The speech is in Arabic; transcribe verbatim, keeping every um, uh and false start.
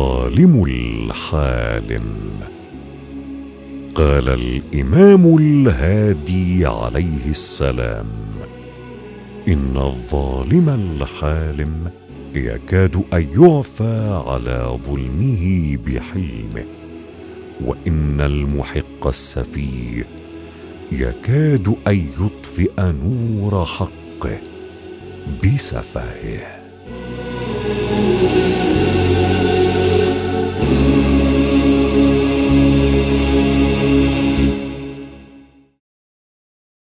الظالم الحالم. قال الإمام الهادي عليه السلام: إن الظالم الحالم يكاد أن يعفى على ظلمه بحلمه، وإن المحق السفيه يكاد أن يطفئ نور حقه بسفهه.